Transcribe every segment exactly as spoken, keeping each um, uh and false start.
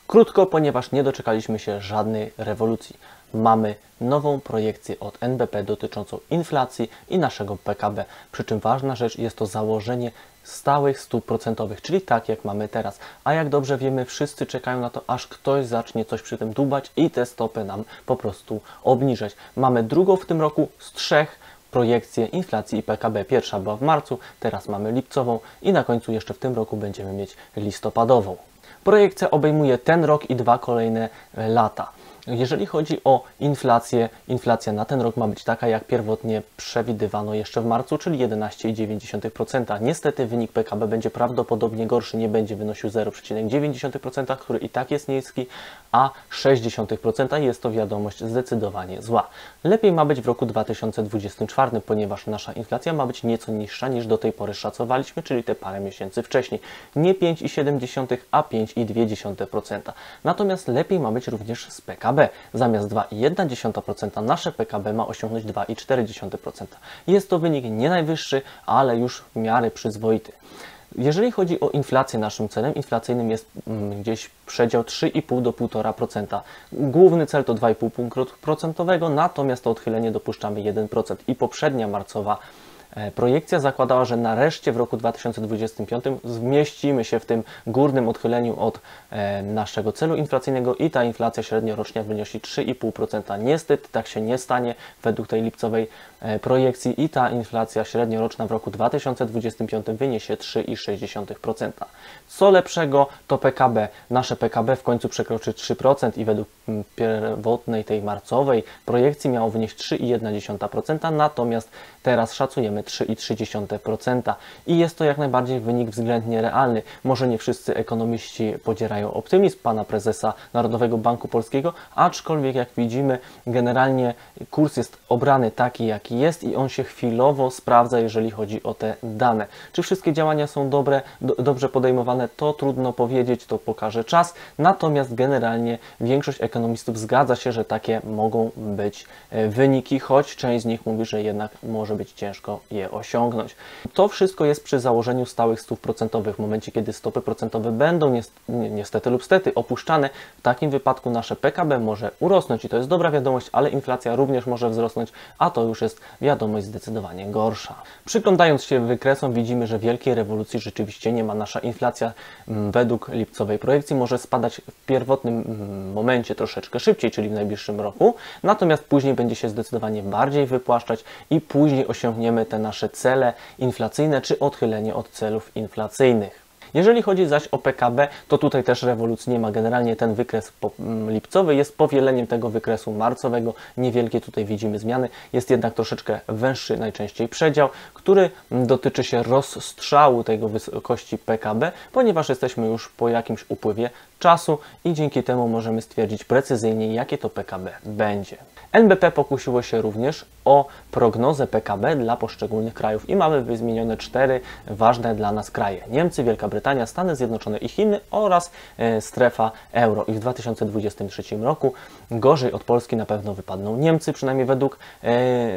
Krótko, ponieważ nie doczekaliśmy się żadnej rewolucji. Mamy nową projekcję od N B P dotyczącą inflacji i naszego P K B. Przy czym ważna rzecz jest to założenie stałych stóp procentowych, czyli tak jak mamy teraz. A jak dobrze wiemy, wszyscy czekają na to, aż ktoś zacznie coś przy tym dłubać i te stopy nam po prostu obniżać. Mamy drugą w tym roku z trzech projekcje inflacji i P K B. Pierwsza była w marcu, teraz mamy lipcową i na końcu jeszcze w tym roku będziemy mieć listopadową. Projekcja obejmuje ten rok i dwa kolejne lata. Jeżeli chodzi o inflację, inflacja na ten rok ma być taka, jak pierwotnie przewidywano jeszcze w marcu, czyli jedenaście przecinek dziewięć procent. Niestety wynik P K B będzie prawdopodobnie gorszy, nie będzie wynosił zero przecinek dziewięć procent, który i tak jest niski, a sześć przecinek sześć procent jest to wiadomość zdecydowanie zła. Lepiej ma być w roku dwa tysiące dwudziestym czwartym, ponieważ nasza inflacja ma być nieco niższa niż do tej pory szacowaliśmy, czyli te parę miesięcy wcześniej. Nie pięć przecinek siedem, a pięć przecinek dwa procent. Natomiast lepiej ma być również z P K B. Zamiast dwa przecinek jeden procent nasze P K B ma osiągnąć dwa przecinek cztery procent. Jest to wynik nie najwyższy, ale już w miarę przyzwoity. Jeżeli chodzi o inflację, naszym celem inflacyjnym jest mm, gdzieś przedział trzy i pół do półtora procent. Główny cel to dwa i pół punktu procentowego, natomiast to odchylenie dopuszczamy jeden procent. I poprzednia marcowa projekcja zakładała, że nareszcie w roku dwa tysiące dwudziestym piątym zmieścimy się w tym górnym odchyleniu od e, naszego celu inflacyjnego i ta inflacja średnioroczna wynosi trzy i pół procent. Niestety tak się nie stanie według tej lipcowej e, projekcji i ta inflacja średnioroczna w roku dwa tysiące dwudziestym piątym wyniesie trzy przecinek sześć procent. Co lepszego, to P K B. Nasze P K B w końcu przekroczy trzy procent i według pierwotnej tej marcowej projekcji miało wynieść trzy przecinek jeden procent, natomiast teraz szacujemy trzy przecinek trzy procent i jest to jak najbardziej wynik względnie realny. Może nie wszyscy ekonomiści podzielają optymizm pana prezesa Narodowego Banku Polskiego, aczkolwiek jak widzimy, generalnie kurs jest obrany taki, jaki jest i on się chwilowo sprawdza, jeżeli chodzi o te dane. Czy wszystkie działania są dobre, do, dobrze podejmowane, to trudno powiedzieć, to pokaże czas, natomiast generalnie większość ekonomistów zgadza się, że takie mogą być wyniki, choć część z nich mówi, że jednak może być ciężko je osiągnąć. To wszystko jest przy założeniu stałych stóp procentowych. W momencie, kiedy stopy procentowe będą niestety lub stety opuszczane, w takim wypadku nasze P K B może urosnąć i to jest dobra wiadomość, ale inflacja również może wzrosnąć, a to już jest wiadomość zdecydowanie gorsza. Przyglądając się wykresom, widzimy, że wielkiej rewolucji rzeczywiście nie ma. Nasza inflacja według lipcowej projekcji może spadać w pierwotnym momencie troszeczkę szybciej, czyli w najbliższym roku, natomiast później będzie się zdecydowanie bardziej wypłaszczać i później osiągniemy te nasze cele inflacyjne czy odchylenie od celów inflacyjnych. Jeżeli chodzi zaś o P K B, to tutaj też rewolucji nie ma. Generalnie ten wykres lipcowy jest powieleniem tego wykresu marcowego. Niewielkie tutaj widzimy zmiany. Jest jednak troszeczkę węższy najczęściej przedział, który dotyczy się rozstrzału tego wysokości P K B, ponieważ jesteśmy już po jakimś upływie czasu i dzięki temu możemy stwierdzić precyzyjnie, jakie to P K B będzie. N B P pokusiło się również o prognozę P K B dla poszczególnych krajów i mamy wymienione cztery ważne dla nas kraje. Niemcy, Wielka Brytania, Stany Zjednoczone i Chiny oraz e, strefa euro. I w dwa tysiące dwudziestym trzecim roku gorzej od Polski na pewno wypadną Niemcy, przynajmniej według e,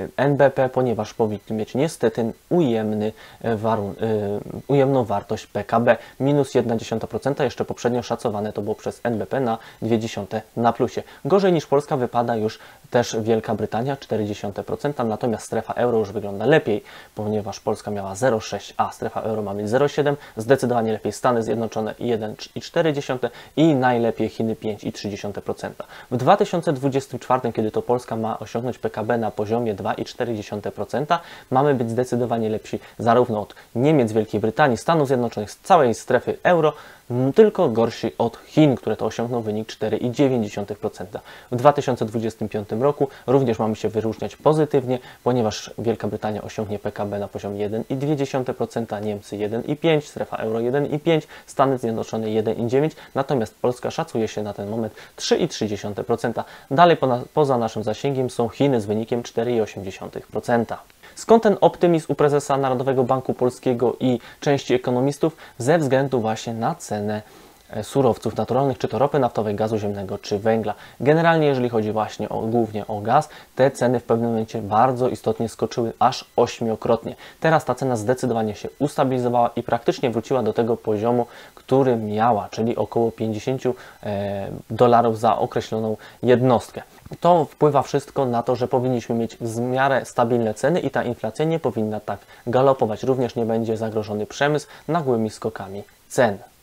N B P, ponieważ powinni mieć niestety ujemny warun, e, ujemną wartość P K B. Minus jeden przecinek jeden procent, jeszcze poprzednio szacowane to było przez N B P na dwie dziesiąte na plusie. Gorzej niż Polska wypada już też Wielka Brytania, cztery przecinek procent, natomiast strefa euro już wygląda lepiej, ponieważ Polska miała zero przecinek sześć, a strefa euro ma mieć zero przecinek siedem, zdecydowanie lepiej Stany Zjednoczone jeden przecinek cztery i najlepiej Chiny pięć przecinek trzy procent. W dwa tysiące dwudziestym czwartym, kiedy to Polska ma osiągnąć P K B na poziomie dwa przecinek cztery procent, mamy być zdecydowanie lepsi zarówno od Niemiec, Wielkiej Brytanii, Stanów Zjednoczonych, z całej strefy euro, tylko gorsi od Chin, które to osiągną wynik cztery przecinek dziewięć procent. W dwa tysiące dwudziestym piątym roku również mamy się wyróżniać pozytywnie, ponieważ Wielka Brytania osiągnie P K B na poziomie jeden przecinek dwa procent, Niemcy jeden przecinek pięć procent, strefa euro jeden przecinek pięć procent, Stany Zjednoczone jeden przecinek dziewięć procent, natomiast Polska szacuje się na ten moment trzy przecinek trzy procent. Dalej po, poza naszym zasięgiem są Chiny z wynikiem cztery przecinek osiem procent. Skąd ten optymizm u prezesa Narodowego Banku Polskiego i części ekonomistów? Ze względu właśnie na cenę surowców naturalnych, czy to ropy naftowej, gazu ziemnego, czy węgla. Generalnie jeżeli chodzi właśnie o, głównie o gaz, te ceny w pewnym momencie bardzo istotnie skoczyły, aż ośmiokrotnie. Teraz ta cena zdecydowanie się ustabilizowała i praktycznie wróciła do tego poziomu, który miała, czyli około pięćdziesiąt dolarów za określoną jednostkę. To wpływa wszystko na to, że powinniśmy mieć w miarę stabilne ceny i ta inflacja nie powinna tak galopować. Również nie będzie zagrożony przemysł nagłymi skokami cen.